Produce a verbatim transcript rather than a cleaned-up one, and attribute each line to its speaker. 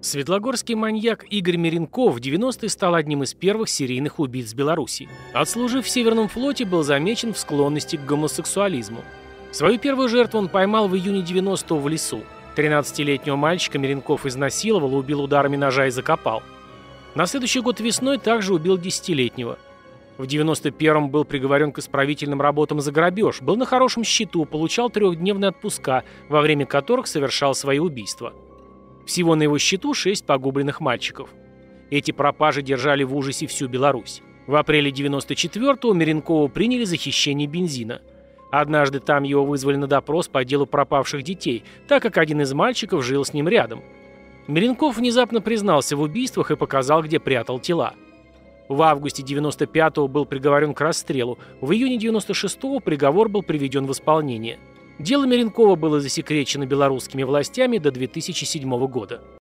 Speaker 1: Светлогорский маньяк Игорь Меренков в девяностые стал одним из первых серийных убийц Беларуси. Отслужив в Северном флоте, был замечен в склонности к гомосексуализму. Свою первую жертву он поймал в июне девяностого в лесу. тринадцатилетнего мальчика Меренков изнасиловал, убил ударами ножа и закопал. На следующий год весной также убил десятилетнего. В девяносто первом был приговорен к исправительным работам за грабеж, был на хорошем счету, получал трехдневные отпуска, во время которых совершал свои убийства. Всего на его счету шесть погубленных мальчиков. Эти пропажи держали в ужасе всю Беларусь. В апреле девяносто четвёртого Меренкова приняли за хищение бензина. Однажды там его вызвали на допрос по делу пропавших детей, так как один из мальчиков жил с ним рядом. Меренков внезапно признался в убийствах и показал, где прятал тела. В августе девяносто пятого был приговорен к расстрелу, в июне девяносто шестого приговор был приведен в исполнение. Дело Меренкова было засекречено белорусскими властями до две тысячи седьмого года.